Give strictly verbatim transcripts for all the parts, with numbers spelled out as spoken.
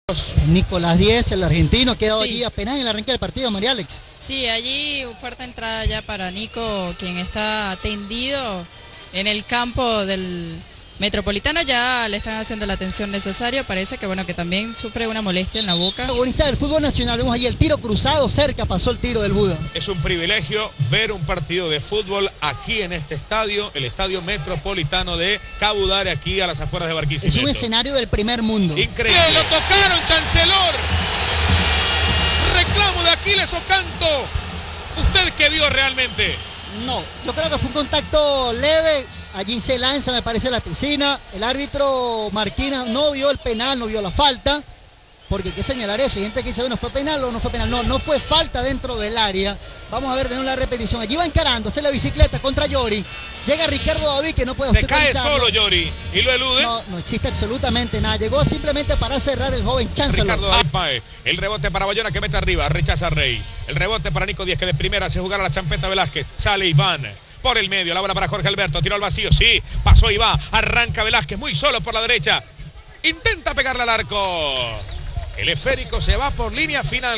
Nicolás Díez, el argentino, ha quedado Sí. allí apenas en el arranque del partido, María Alex. Sí, allí fuerte entrada ya para Nico, quien está tendido en el campo del Metropolitano. Ya le están haciendo la atención necesaria. Parece que bueno que también sufre una molestia en la boca. Protagonista del fútbol nacional, vemos allí el tiro cruzado, cerca pasó el tiro del Buda. Es un privilegio ver un partido de fútbol aquí en este estadio, el Estadio Metropolitano de Cabudare, aquí a las afueras de Barquisimeto. Es un escenario del primer mundo. Increíble. ¡Lo tocaron, Chancellor! Reclamo de Aquiles Ocanto. ¿Usted qué vio realmente? No, yo creo que fue un contacto leve. Allí se lanza, me parece, a la piscina. El árbitro Marquina no vio el penal, no vio la falta. Porque hay que señalar eso. Hay gente que dice, bueno, ¿fue penal o no fue penal? No, no fue falta dentro del área. Vamos a ver de nuevo la repetición. Allí va encarando, hace la bicicleta contra Yori. Llega Ricardo David, que no puede Se cae solo Yori y lo elude. No, no existe absolutamente nada. Llegó simplemente para cerrar el joven Chancellor. Ricardo David Páez. El rebote para Bayona que mete arriba, rechaza a Rey. El rebote para Nico Díez que de primera hace jugar a la champeta Velázquez. Sale Iván. Por el medio, la bola para Jorge Alberto, tiró al vacío, sí, pasó y va, arranca Velázquez, muy solo por la derecha, intenta pegarle al arco, el esférico se va por línea final,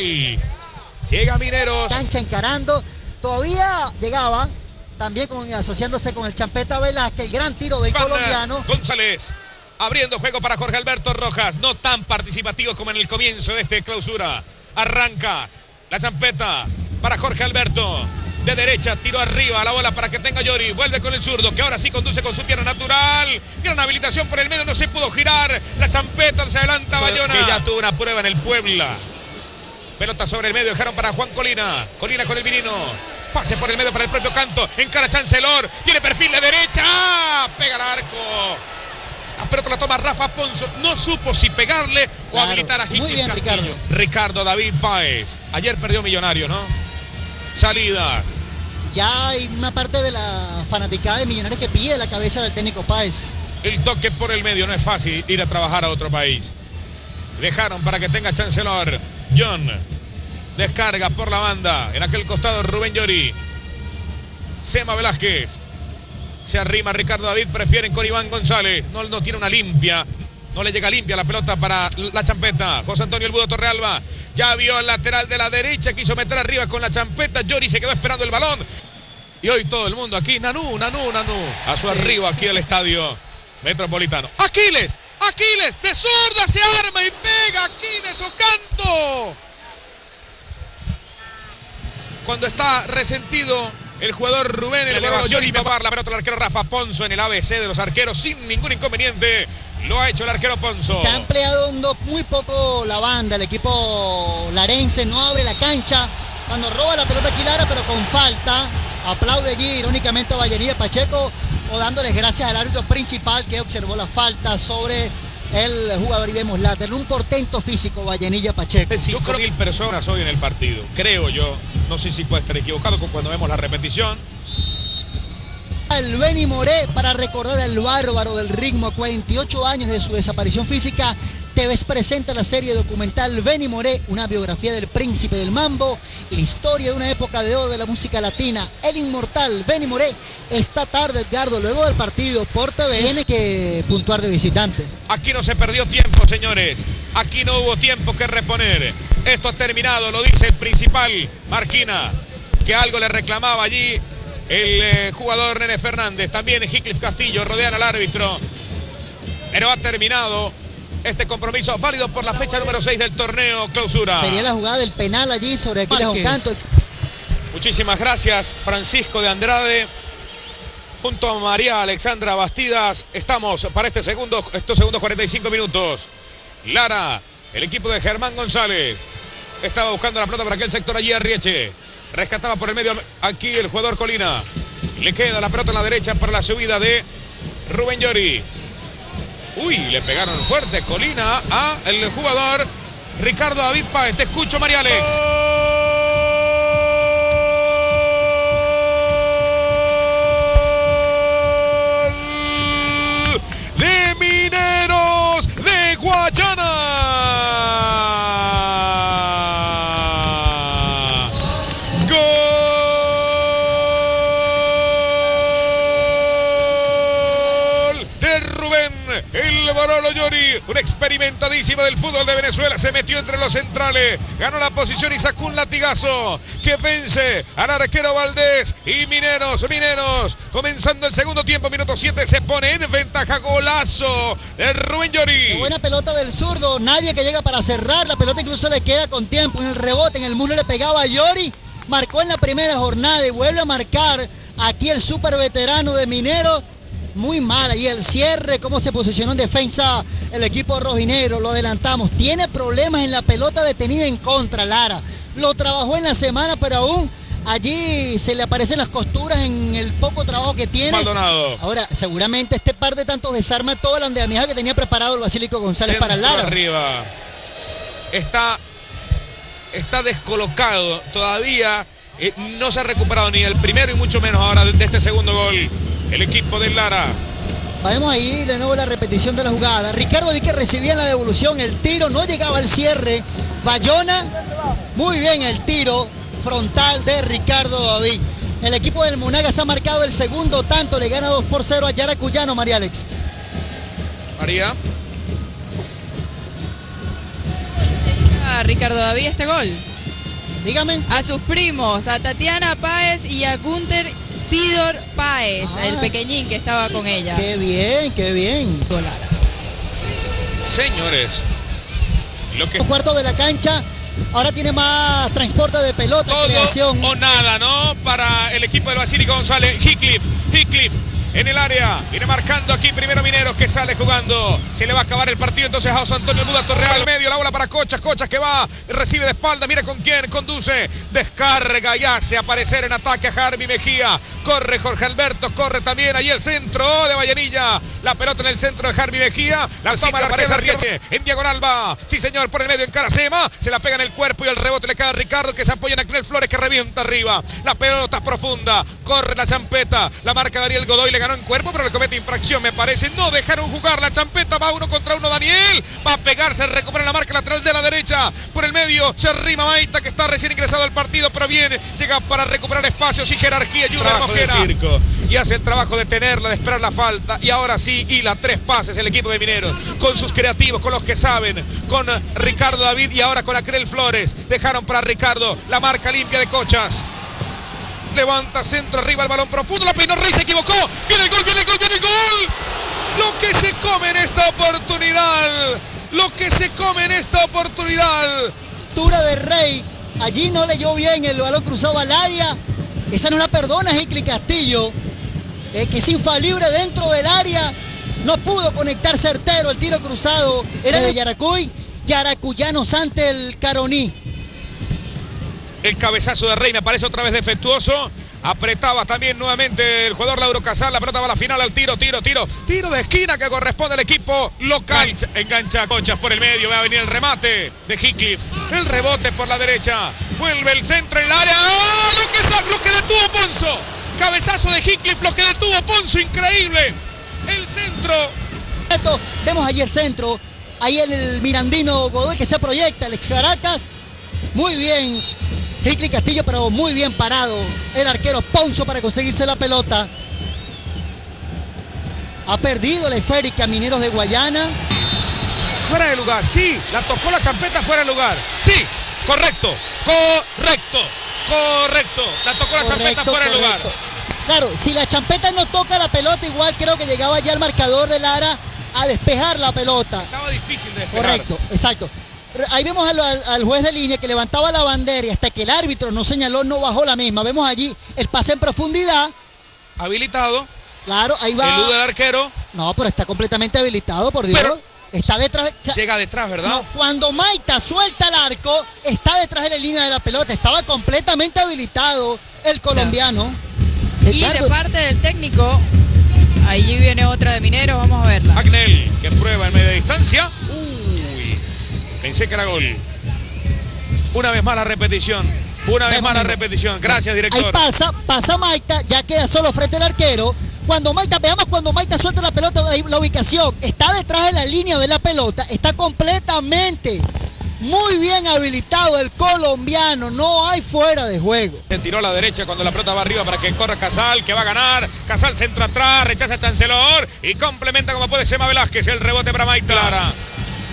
llega Mineros. Cancha encarando, todavía llegaba, también con, asociándose con el champeta Velázquez, el gran tiro del Banda, colombiano. González, abriendo juego para Jorge Alberto Rojas, no tan participativo como en el comienzo de este clausura, arranca la champeta para Jorge Alberto. De derecha, tiro arriba, la bola para que tenga Yori, vuelve con el zurdo, que ahora sí conduce con su pierna natural, gran habilitación por el medio, no se pudo girar, la champeta se adelanta Bayona, que ya tuvo una prueba en el Puebla, pelota sobre el medio, dejaron para Juan Colina, Colina con el vinino, pase por el medio para el propio Canto, encara Chancellor, tiene perfil de derecha, ¡ah! Pega al arco, la pelota la toma Rafa Ponzo, no supo si pegarle o claro, habilitar a Higgins. muy bien, Castillo. Ricardo. Ricardo David Páez, ayer perdió Millonario, ¿no? Salida. Ya hay una parte de la fanaticada de Millonarios que pide la cabeza del técnico Páez. El toque por el medio, no es fácil ir a trabajar a otro país. Dejaron para que tenga Chancellor. John descarga por la banda. En aquel costado Rubén Yori. Sema Velázquez. Se arrima Ricardo David. Prefieren con Iván González. No, no tiene una limpia. No le llega limpia la pelota para la champeta. José Antonio El Budo Torrealba. Ya vio el lateral de la derecha. Quiso meter arriba con la champeta. Yori se quedó esperando el balón. Y hoy todo el mundo aquí. Nanú, Nanú, Nanú. A su sí. arribo aquí al estadio Metropolitano. Aquiles. Aquiles. De zurda se arma y pega. Aquiles Ocanto. Cuando está resentido el jugador Rubén, el jugador Yori va a dar la pelota al arquero Rafa Ponzo en el A B C de los arqueros sin ningún inconveniente. Lo ha hecho el arquero Ponzo. Está empleando muy poco la banda. El equipo larense no abre la cancha. Cuando roba la pelota Quilara, pero con falta. Aplaude allí irónicamente a Vallenilla Pacheco o dándoles gracias al árbitro principal que observó la falta sobre el jugador. Y vemos la de un portento físico Vallenilla Pacheco. cinco mil personas hoy en el partido, creo yo. No sé si puede estar equivocado cuando vemos la repetición. El Benny Moré para recordar al bárbaro del ritmo, cuarenta y ocho años de su desaparición física. T V presenta la serie documental Benny Moré, una biografía del príncipe del mambo, historia de una época de oro de la música latina. El inmortal Benny Moré, esta tarde, Edgardo, luego del partido por T V, tiene que puntuar de visitante. Aquí no se perdió tiempo, señores. Aquí no hubo tiempo que reponer. Esto ha terminado, lo dice el principal Marquina, que algo le reclamaba allí el eh, jugador Nene Fernández. También Hickliff Castillo rodean al árbitro. Pero ha terminado este compromiso válido por la fecha número seis del torneo clausura. Sería la jugada del penal allí sobre Aquiles Ocanto. Muchísimas gracias, Francisco de Andrade. Junto a María Alexandra Bastidas, estamos para este segundo, estos segundos cuarenta y cinco minutos. Lara, el equipo de Germán González, estaba buscando la pelota para aquel sector allí Arrieche. Rescataba por el medio aquí el jugador Colina. Le queda la pelota en la derecha para la subida de Rubén Yori. Uy, le pegaron fuerte Colina a el jugador Ricardo David Páez. Te escucho, María Alex. ¡Gol de Mineros de Guayana! El Barolo Yori, un experimentadísimo del fútbol de Venezuela, se metió entre los centrales, ganó la posición y sacó un latigazo que vence al arquero Valdés. Y Mineros, Mineros, comenzando el segundo tiempo, minuto siete, se pone en ventaja. Golazo de Rubén Llori. Qué buena pelota del zurdo, nadie que llega para cerrar, la pelota incluso le queda con tiempo, en el rebote, en el muslo le pegaba a Llori, marcó en la primera jornada y vuelve a marcar aquí el súper veterano de Mineros. Muy mala, y el cierre, cómo se posicionó en defensa el equipo rojinegro, lo adelantamos, tiene problemas en la pelota detenida en contra, Lara, lo trabajó en la semana, pero aún allí se le aparecen las costuras en el poco trabajo que tiene. Maldonado. Ahora, seguramente este par de tantos desarma todo el andamiaje que tenía preparado el Basílico González Centro para el Lara. Arriba, está, está descolocado todavía, eh, no se ha recuperado ni el primero y mucho menos ahora de, de este segundo gol. El equipo del Lara. Vemos ahí de nuevo la repetición de la jugada. Ricardo vi que recibía la devolución, el tiro, no llegaba al cierre. Bayona, muy bien el tiro frontal de Ricardo David. El equipo del Monagas ha marcado el segundo tanto, le gana dos por cero a Yaracuyano, María Alex. María. A Ricardo David este gol. Dígame. A sus primos, a Tatiana Páez y a Gunter Sidor Páez, Ah, el pequeñín que estaba con ella. Qué bien, qué bien. Señores, lo que... Cuarto de la cancha, ahora tiene más transporte de pelota, todo creación. o nada, ¿no? Para el equipo del Basílico González. Heathcliff, Heathcliff en el área, viene marcando aquí primero Mineros, que sale jugando, se le va a acabar el partido entonces a José Antonio Buda Torreal, medio, la bola para Cochas, Cochas que va, recibe de espalda, mira con quién, conduce, descarga y hace aparecer en ataque a Harvey Mejía, corre Jorge Alberto, corre también ahí el centro de Vallenilla, la pelota en el centro de Harvey Mejía, la toma la aparece Arqueche, en diagonal va, sí señor, por el medio en Caracema, se la pega en el cuerpo y el rebote le cae a Ricardo, que se apoya en Acnel Flores, que revienta arriba, la pelota profunda, corre la champeta, la marca Daniel Godoy, le ganó en cuerpo, pero le comete infracción, me parece. No dejaron jugar la champeta, va uno contra uno Daniel, va a pegarse, recupera la marca lateral de la derecha, por el medio se arrima Maita, que está recién ingresado al partido, pero viene, llega para recuperar espacios y jerarquía, Junior Mosquera, circo, y hace el trabajo de tenerla, de esperar la falta, y ahora sí, hila tres pases el equipo de Mineros, con sus creativos, con los que saben, con Ricardo David y ahora con Acnel Flores, dejaron para Ricardo, la marca limpia de Cochas, levanta centro arriba, el balón profundo, la peinó Rey, se equivocó, viene el gol, viene el gol, viene el gol, lo que se come en esta oportunidad, lo que se come en esta oportunidad. Altura de Rey, allí no leyó bien, el balón cruzado al área, esa no la perdona Hickley Castillo, eh, que es infalible dentro del área, no pudo conectar certero, el tiro cruzado era de Yaracuy, Yaracuyanos ante el Caroní. El cabezazo de Rey me parece otra vez defectuoso. Apretaba también nuevamente el jugador Lauro Casal. La pelota va a la final al tiro, tiro, tiro. Tiro de esquina que corresponde al equipo local. Engancha a Cochas por el medio. Va a venir el remate de Heathcliff. El rebote por la derecha. Vuelve el centro en el área. ¡Ah! Lo que, lo que detuvo Ponzo. Cabezazo de Heathcliff, lo que detuvo Ponzo. Increíble. El centro. Vemos allí el centro. Ahí el, el mirandino Godoy que se proyecta. El ex Caracas. Muy bien. Hickley Castillo, pero muy bien parado el arquero Ponzo para conseguirse la pelota. Ha perdido la esférica Mineros de Guayana. Fuera de lugar, sí, la tocó la champeta fuera de lugar. Sí, correcto, correcto, correcto. La tocó la Correcto, champeta fuera de lugar. Claro, si la champeta no toca la pelota, igual creo que llegaba ya el marcador de Lara a despejar la pelota. Estaba difícil de despejar. Correcto, exacto. Ahí vemos al, al, al juez de línea que levantaba la bandera y hasta que el árbitro no señaló, no bajó la misma. Vemos allí el pase en profundidad. Habilitado. Claro, ahí va. El del arquero. No, pero está completamente habilitado, por Dios. Pero está detrás. llega detrás, ¿verdad? No, cuando Maita suelta el arco, está detrás de la línea de la pelota. Estaba completamente habilitado el colombiano. Y Ricardo, de parte del técnico, allí viene otra de Mineros, vamos a verla. Acnel, que prueba en media distancia. Uy, pensé que era gol. Una vez más la repetición. Una vez más la repetición. Gracias, director. Ahí pasa, pasa Maita, ya queda solo frente al arquero. Cuando Maita, veamos cuando Maita suelta la pelota, la ubicación. Está detrás de la línea de la pelota. Está completamente, muy bien habilitado el colombiano. No hay fuera de juego. Se tiró a la derecha cuando la pelota va arriba para que corra Casal, que va a ganar. Casal centro atrás, rechaza a Chancellor y complementa como puede Sema Velázquez. El rebote para Maita. Clara.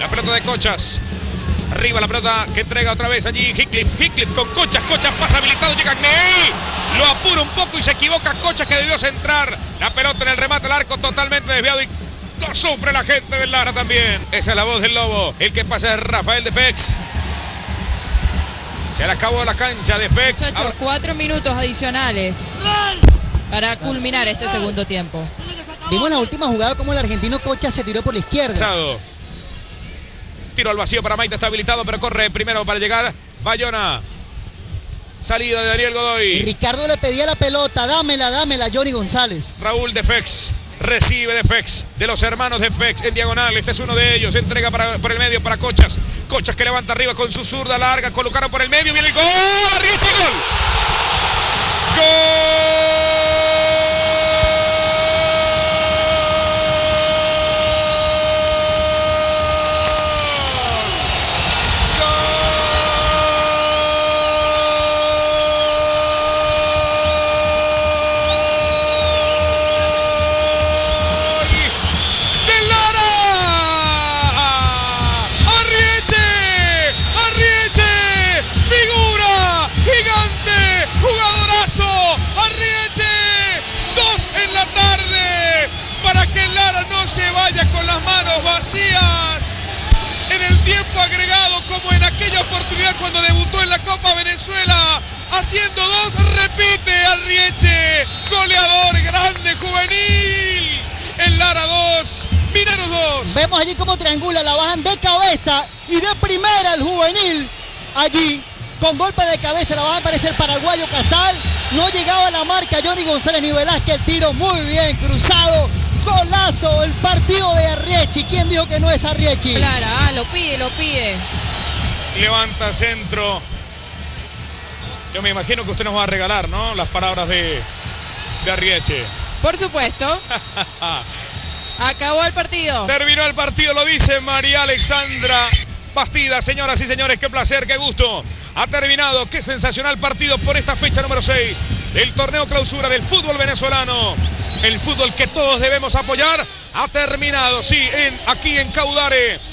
La pelota de Cochas. Arriba la pelota que entrega otra vez allí Hickliff. Hickliff con Cochas. Cochas pasa habilitado. Llega Agnelli. Lo apura un poco y se equivoca Cochas, que debió centrar. La pelota en el remate al arco totalmente desviado y lo sufre la gente del Lara también. Esa es la voz del Lobo. El que pasa es Rafael de Fex. Se le acabó la cancha de Fex. Muchachos, cuatro minutos adicionales para culminar este segundo tiempo. Vimos en la última jugada como el argentino Cochas se tiró por la izquierda. Tiro al vacío para Maite, está habilitado, pero corre primero para llegar Bayona. Salida de Daniel Godoy. Y Ricardo le pedía la pelota, dámela, dámela, Johnny González. Raúl de Fex. Recibe de Fex, de los hermanos de Fex en diagonal. Este es uno de ellos. Entrega para, por el medio para Cochas. Cochas que levanta arriba con su zurda larga. Colocaron por el medio. Viene el gol. Arrieche, gol. ¡Gol! Haciendo dos, repite Arrieche, goleador grande, juvenil, el Lara dos, Mineros dos. Vemos allí cómo triangula, la bajan de cabeza y de primera el juvenil, allí con golpe de cabeza la bajan, parece el paraguayo Casal, no llegaba a la marca Johnny González ni Velázquez, el tiro muy bien cruzado, golazo, el partido de Arrieche. ¿Quién dijo que no es Arrieche? Claro, ah, lo pide, lo pide. Levanta centro. Yo me imagino que usted nos va a regalar, ¿no? Las palabras de, de Arrieche. Por supuesto. Acabó el partido. Terminó el partido, lo dice María Alexandra Bastida. Señoras y señores, qué placer, qué gusto. Ha terminado, qué sensacional partido por esta fecha número seis del torneo clausura del fútbol venezolano. El fútbol que todos debemos apoyar ha terminado, sí, en, aquí en Caudare.